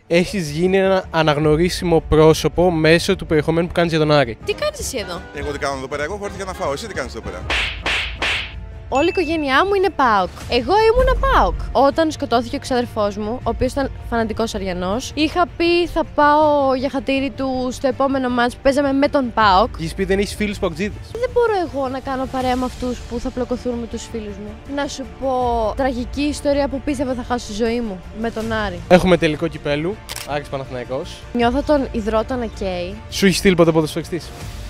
έχεις γίνει ένα αναγνωρίσιμο πρόσωπο μέσω του περιεχομένου που κάνεις για τον Άρη. Τι κάνεις εσύ εδώ? Εγώ τι κάνω εδώ πέρα, εγώ χωρίς να φάω. Εσύ τι κάνεις εδώ πέρα? Όλη η οικογένειά μου είναι ΠΑΟΚ. Εγώ ήμουνα ΠΑΟΚ. Όταν σκοτώθηκε ο ξαδερφός μου, ο οποίος ήταν φανατικός Αριανός, είχα πει θα πάω για χατήρι του στο επόμενο μάτς που παίζαμε με τον ΠΑΟΚ. Έχεις πει δεν έχεις φίλους παοκτζίδες. Δεν μπορώ εγώ να κάνω παρέα με αυτούς που θα πλακωθούν με τους φίλους μου. Να σου πω τραγική ιστορία που πίστευα θα χάσω τη ζωή μου με τον Άρη. Έχουμε τελικό κυπέλου. Άρης Παναθηναϊκός. Νιώθω τον υδρότα να καίει. Σου έχει στείλει ποτέ ποδοσφαιριστής?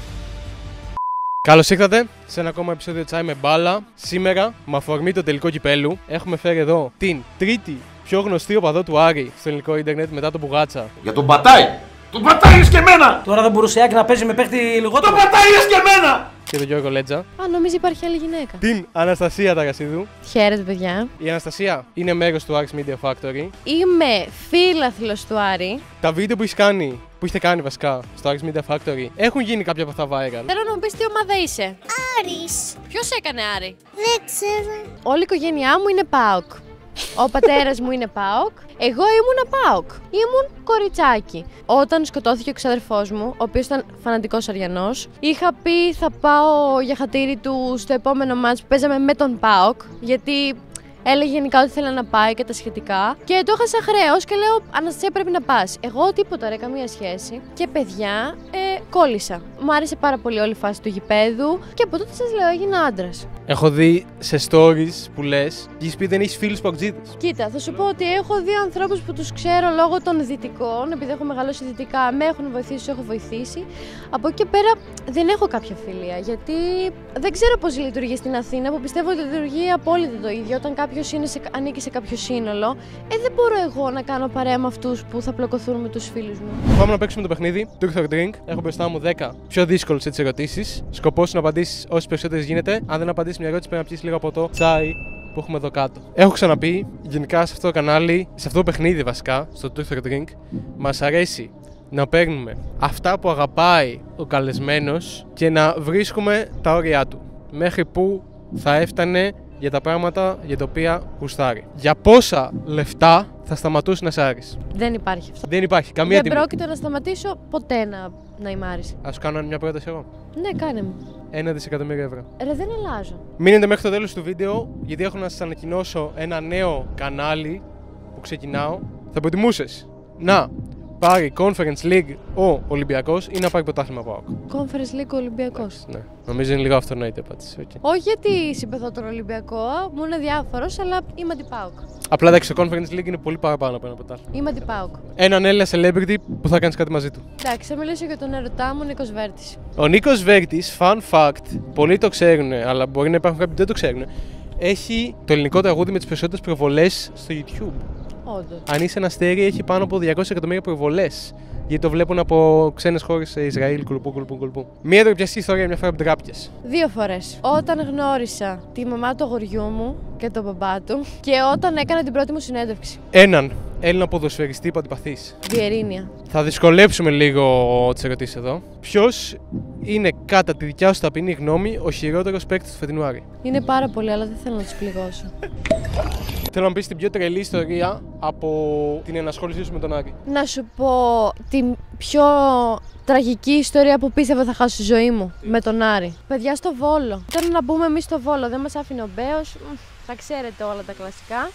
Καλώς ήρθατε σε ένα ακόμα επεισόδιο Τσάι με μπάλα. Σήμερα, με αφορμή το τελικό κυπέλου, έχουμε φέρει εδώ την τρίτη πιο γνωστή οπαδό του Άρη στο ελληνικό ίντερνετ μετά τον Μπουγάτσα. Για τον πατάει! Τον πατάει και εμένα! Τώρα δεν μπορούσε να παίζει με παίχτη λιγότερο. Τον πατάει και εμένα! Και τον Γιώργο Λέτζα. Α, νομίζω υπάρχει άλλη γυναίκα. Την Αναστασία Ταγασίδου. Χαίρετε, παιδιά. Η Αναστασία είναι μέρος του Aris Media Factory. Είμαι φίλαθλος του Άρη. Τα βίντεο που έχετε κάνει βασικά στο Aris Media Factory έχουν γίνει κάποια από αυτά viral. Θέλω να μου πεις τι ομάδα είσαι. Άρης. Ποιος έκανε Άρη? Δεν ξέρω. Όλη η οικογένειά μου είναι ΠΑΟΚ. Ο πατέρας μου είναι ΠΑΟΚ. Εγώ ήμουνα ΠΑΟΚ. Ήμουν κοριτσάκι. Όταν σκοτώθηκε ο ξαδερφός μου, ο οποίος ήταν φανατικός Αριανός, είχα πει θα πάω για χατήρι του στο επόμενο μάτς που παίζαμε με τον ΠΑΟΚ. Γιατί έλεγε γενικά ότι θέλει να πάει και τα σχετικά. Και το είχα σαν χρέος και λέω: Αναστασία, πρέπει να πας. Εγώ τίποτα, ρε, καμία σχέση. Και παιδιά, κόλλησα. Μου άρεσε πάρα πολύ όλη η φάση του γηπέδου και από τότε σας λέω: έγινα άντρας. Έχω δει σε stories που λες και έχεις πει δεν έχεις φίλους παοκτζίδες. Κοίτα, θα σου πω ότι έχω δύο ανθρώπους που τους ξέρω λόγω των δυτικών, επειδή έχω μεγαλώσει δυτικά, με έχουν βοηθήσει, τους έχω βοηθήσει. Από εκεί και πέρα δεν έχω κάποια φιλία, γιατί δεν ξέρω πώς λειτουργεί στην Αθήνα, που πιστεύω ότι λειτουργεί απόλυτα το ίδιο. Όταν κάποιος ανήκει σε κάποιο σύνολο, δεν μπορώ εγώ να κάνω παρέα με αυτούς που θα πλακωθούν με τους φίλους μου. Πάμε να παίξουμε το παιχνίδι Truth or Drink. Έχω μπροστά μου 10 πιο δύσκολες έτσι ερωτήσεις. Σκοπός είναι να απαντήσεις όσες περισσότερες γίνεται. Αν δεν απαντήσεις μια ερώτηση, πρέπει να πιεις λίγο από το τσάι που έχουμε εδώ κάτω. Έχω ξαναπεί, γενικά σε αυτό το κανάλι, σε αυτό το παιχνίδι βασικά, στο Truth or Drink, μας αρέσει να παίρνουμε αυτά που αγαπάει ο καλεσμένος και να βρίσκουμε τα όρια του. Μέχρι που θα έφτανε για τα πράγματα για τα οποία γουστάρει. Για πόσα λεφτά θα σταματούσε να σ' Άρης? Δεν υπάρχει αυτό. Δεν υπάρχει καμία τιμή. Δεν πρόκειται να σταματήσω ποτέ να είμαι Άρης. Ας σου κάνω μια πρόταση εγώ. Ναι, κάνε μου. 1 δισεκατομμύριο ευρώ. Ρε, δεν αλλάζω. Μείνετε μέχρι το τέλος του βίντεο, γιατί έχω να σας ανακοινώσω ένα νέο κανάλι που ξεκινάω. Θα προτιμούσες να πάρει Conference League ο Ολυμπιακός ή να πάρει πρωτάθλημα ΠΑΟΚ? Conference League Ολυμπιακός. Ναι, νομίζω είναι λίγο αυτονόητη απάντηση. Okay. Όχι γιατί συμπαθώ τον Ολυμπιακό, μου είναι διάφορος, αλλά είμαι αντι-ΠΑΟΚ. Απλά εντάξει, το Conference League είναι πολύ παραπάνω από ένα πρωτάθλημα. Είμαι αντι-ΠΑΟΚ. Έναν Έλληνα celebrity που θα κάνεις κάτι μαζί του. Εντάξει, θα μιλήσω για τον ερωτά μου, Νίκος Βέρτης. Ο Νίκος Βέρτης, fun fact, πολλοί το ξέρουν, αλλά μπορεί να υπάρχουν κάποιοι που δεν το ξέρουν. Έχει το ελληνικό τραγούδι με τις περισσότερες προβολές στο YouTube. Όντως. Αν είσαι ένα αστέρι, έχει πάνω από 200 εκατομμύρια προβολές. Γιατί το βλέπουν από ξένες χώρες σε Ισραήλ, κουλουπού. Μία ντροπιαστή ιστορία, μια φορά που ντράπηκες. 2 φορές. Όταν γνώρισα τη μαμά του αγοριού μου και τον μπαμπά του και όταν έκανα την πρώτη μου συνέντευξη. Έναν Έλληνα ποδοσφαιριστή που αντιπαθείς. Βιερίνια. Θα δυσκολέψουμε λίγο τις ερωτήσεις εδώ. Ποιος είναι, κατά τη δικιά σου ταπεινή γνώμη, ο χειρότερος παίκτης του φετινού Άρη? Είναι πάρα πολύ, αλλά δεν θέλω να τους πληγώσω. Θέλω να μου πεις την πιο τρελή ιστορία από την ενασχόλησή σου με τον Άρη. Να σου πω την πιο τραγική ιστορία που πίστευα θα χάσω τη ζωή μου με τον Άρη. Παιδιά, στο Βόλο. Ήταν να μπούμε εμείς στο Βόλο, δεν μας άφηνε ο Μπέος. Θα ξέρετε όλα τα κλασικά.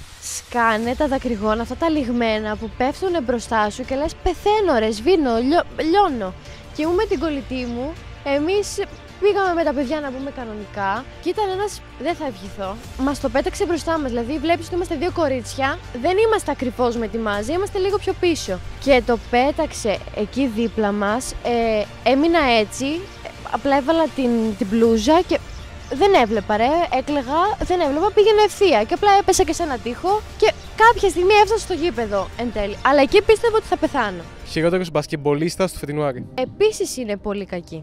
Σκάνε τα δακρυγόνα, αυτά τα λιγμένα που πέφτουν μπροστά σου και λες πεθαίνω ρε, σβήνω, λιώνω. Και ήμουν με την κολλητή μου, εμείς πήγαμε με τα παιδιά να πούμε κανονικά και ήταν ένας, δεν θα ευχηθώ, μας το πέταξε μπροστά μας, δηλαδή βλέπεις ότι είμαστε δύο κορίτσια, δεν είμαστε ακριβώς με τη μάζα, είμαστε λίγο πιο πίσω. Και το πέταξε εκεί δίπλα μας, έμεινα έτσι, απλά έβαλα την μπλούζα και δεν έβλεπα ρε, έκλαιγα, δεν έβλεπα, πήγαινε ευθεία και απλά έπεσα και σε ένα τοίχο και κάποια στιγμή έφτασα στο γήπεδο εν τέλει. Αλλά εκεί πίστευα ότι θα πεθάνω. Χειρότερος μπασκετμπολίστας του φετινού Άρη? Επίσης είναι πολύ κακή.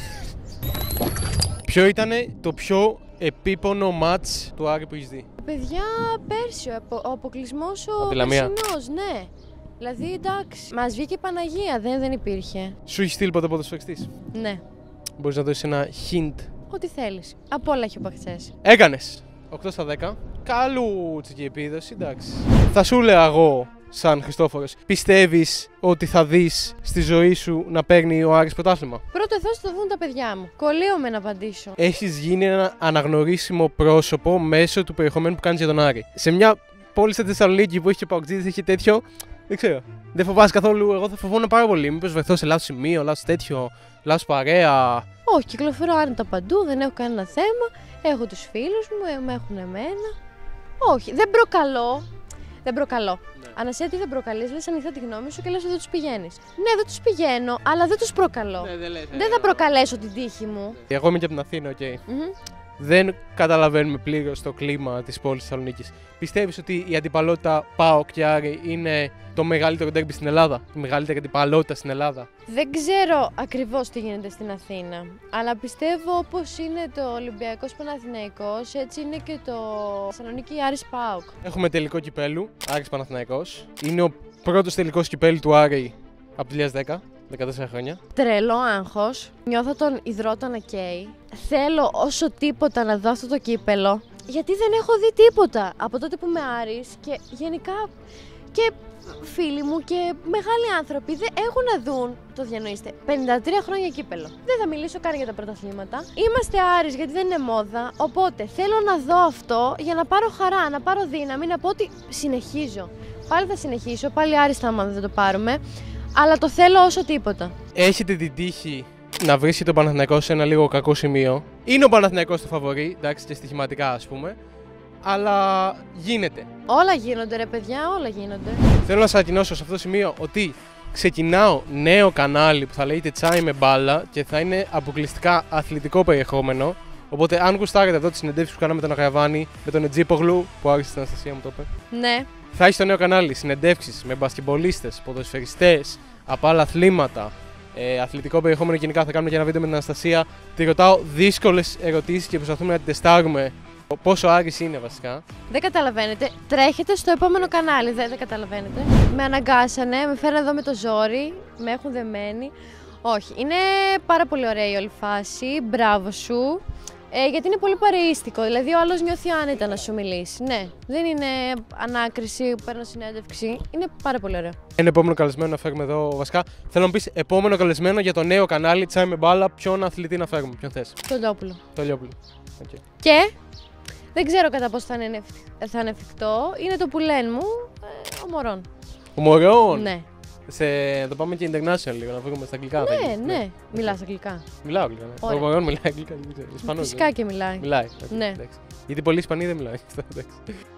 Ποιο ήταν το πιο επίπονο μάτς του Άρη που έχεις δει? Παιδιά, πέρσι ο αποκλεισμός ο Λαμία. περσινός, ναι. Δηλαδή εντάξει, μας βγήκε η Παναγία, δεν υπήρχε. Σου έχει στείλει ποτέ ποδοσφαιριστής? Ναι. Μπορείς να δώσεις ένα hint? Ό,τι θέλεις. Από όλα έχει οπαχθές. Έκανες 8 στα 10. Καλούτσικη επίδοση, εντάξει. Θα σου έλεγα εγώ σαν Χριστόφορος, πιστεύεις ότι θα δεις στη ζωή σου να παίρνει ο Άρης πρωτάθλημα? Πρώτο εθώς το δουν τα παιδιά μου. Κολλείομαι να απαντήσω. Έχεις γίνει ένα αναγνωρίσιμο πρόσωπο μέσω του περιεχομένου που κάνεις για τον Άρη. Σε μια πόλη στη Θεσσαλονίκη που έχει και παουτζίδες, έχει τέτοιο. Δεν ξέρω. Δεν φοβάσαι καθόλου? Εγώ θα φοβόμουν πάρα πολύ. Μήπως βρεθώ σε λάθος σημείο, λάθος τέτοιο, λάθος παρέα? Όχι, κυκλοφορώ άνετα παντού, δεν έχω κανένα θέμα. Έχω τους φίλους μου, με έχουν εμένα. Όχι, δεν προκαλώ. Δεν προκαλώ. Ναι. Ανασέτη δεν προκαλείς, λες ανοιχτά τη γνώμη σου και λες ότι δεν τους πηγαίνεις. Ναι, δεν τους πηγαίνω, αλλά δεν τους προκαλώ. Δεν θα προκαλέσω την τύχη μου. Εγώ είμαι και από την Αθήνα, οκ. Δεν καταλαβαίνουμε πλήρως το κλίμα της πόλης της Θεσσαλονίκης. Πιστεύεις ότι η αντιπαλότητα ΠΑΟΚ και Άρη είναι το μεγαλύτερο ντέρμπι στην Ελλάδα? Η μεγαλύτερη αντιπαλότητα στην Ελλάδα? Δεν ξέρω ακριβώς τι γίνεται στην Αθήνα, αλλά πιστεύω όπως είναι το Ολυμπιακός Παναθηναϊκός, έτσι είναι και το Θεσσαλονίκη Άρης ΠΑΟΚ. Έχουμε τελικό κυπέλου, Άρης Παναθηναϊκός. Είναι ο πρώτος τελικός κυπέλου του Άρη από το 2010. 14 χρόνια. Τρελό άγχος. Νιώθω τον υδρότα να καίει. Θέλω όσο τίποτα να δω αυτό το κύπελο. Γιατί δεν έχω δει τίποτα από τότε που είμαι Άρης και γενικά και φίλοι μου και μεγάλοι άνθρωποι δεν έχουν να δουν. Το διανοείστε. 53 χρόνια κύπελο. Δεν θα μιλήσω καν για τα πρωταθλήματα. Είμαστε Άρης γιατί δεν είναι μόδα. Οπότε θέλω να δω αυτό για να πάρω χαρά, να πάρω δύναμη, να πω ότι συνεχίζω. Πάλι θα συνεχίσω, πάλι άριστα άμα δεν το πάρουμε. Αλλά το θέλω όσο τίποτα. Έχετε την τύχη να βρίσκει τον Παναθηναϊκό σε ένα λίγο κακό σημείο. Είναι ο Παναθηναϊκός το φαβορί, εντάξει, και στοιχηματικά ας πούμε. Αλλά γίνεται. Όλα γίνονται, ρε παιδιά, όλα γίνονται. Θέλω να σας ανακοινώσω σε αυτό το σημείο ότι ξεκινάω νέο κανάλι που θα λέγεται Τσάι με μπάλα και θα είναι αποκλειστικά αθλητικό περιεχόμενο. Οπότε, αν γουστάρετε εδώ τη συνεντεύξη που κάναμε με τον Αγραβάνη, με τον Ετζίπογλου, που άρχισε την Αναστασία μου το είπε. Ναι. Θα έχει στο νέο κανάλι συνεντεύξεις με μπασκετμπολίστες, ποδοσφαιριστές, από άλλα αθλήματα, αθλητικό περιεχόμενο γενικά. Θα κάνουμε και ένα βίντεο με την Αναστασία. Τη ρωτάω δύσκολες ερωτήσεις και προσπαθούμε να την τεστάρουμε πόσο Άρης είναι βασικά. Δεν καταλαβαίνετε. Τρέχετε στο επόμενο κανάλι. Δεν καταλαβαίνετε. Με αναγκάσανε, με φέρανε εδώ με το ζόρι, με έχουν δεμένη. Όχι, είναι πάρα πολύ ωραία η όλη φάση. Μπράβο σου. Γιατί είναι πολύ παρεΐστικο, δηλαδή ο άλλος νιώθει άνετα να σου μιλήσει. Ναι, δεν είναι ανάκριση που παίρνω συνέντευξη, είναι πάρα πολύ ωραίο. Ένα επόμενο καλεσμένο να φέρουμε εδώ βασικά. Θέλω να πεις επόμενο καλεσμένο για το νέο κανάλι Τσάι με μπάλα, ποιον αθλητή να φέρουμε, ποιον θες? Το Λιόπουλο. Το Λιόπουλο. Okay. Και δεν ξέρω κατά πώς θα είναι εφικτό, είναι το που λένε μου, ο Μωρόν. Ο Μωρόν! Ναι. Θα πάμε και international λίγο, να βρούμε στα αγγλικά. Ναι. Μιλάς αγγλικά? Μιλάω αγγλικά. Ναι. Ο Μωρόν μιλάει αγγλικά. Φυσικά και μιλάει. Μιλάει. Ναι. Γιατί πολλοί Ισπανοί δεν μιλάνε.